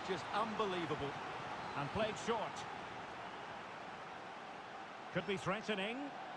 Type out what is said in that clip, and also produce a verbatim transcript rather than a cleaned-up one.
just unbelievable. And played short. Could be threatening.